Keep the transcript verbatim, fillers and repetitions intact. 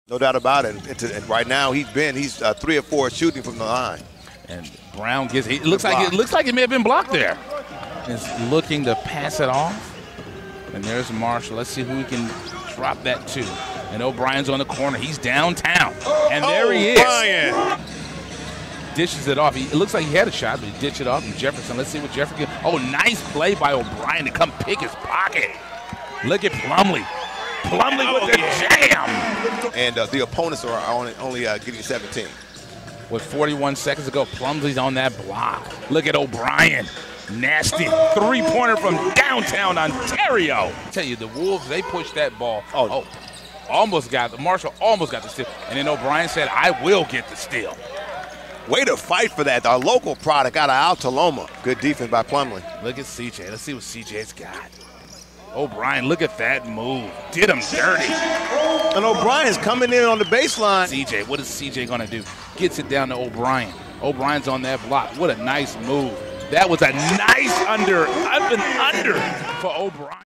No doubt about it. It's a, right now, he's been he's uh, three or four shooting from the line. And Brown gets it looks like it looks like it may have been blocked there. Is looking to pass it off. And there's Marshall. Let's see who he can drop that to. And O'Brien's on the corner. He's downtown. And there he is. O'Brien Dishes it off. He, it looks like he had a shot, but he ditched it off. And Jefferson, let's see what Jefferson. Oh, nice play by O'Brien to come pick his pocket. Look at Plumlee. Plumlee with the jam. And uh, the opponents are only, only uh, getting seventeen. With forty-one seconds to go, Plumlee's on that block. Look at O'Brien. Nasty three-pointer from downtown Ontario. I tell you, the Wolves, they pushed that ball. Oh, oh almost got, Marshall almost got the steal. And then O'Brien said, I will get the steal. Way to fight for that. Our local product out of Altaloma. Good defense by Plumlee. Look at C J. Let's see what C J's got. O'Brien, look at that move. Did him dirty. And O'Brien's coming in on the baseline. C J, what is C J going to do? Gets it down to O'Brien. O'Brien's on that block. What a nice move. That was a nice under, up and under for O'Brien.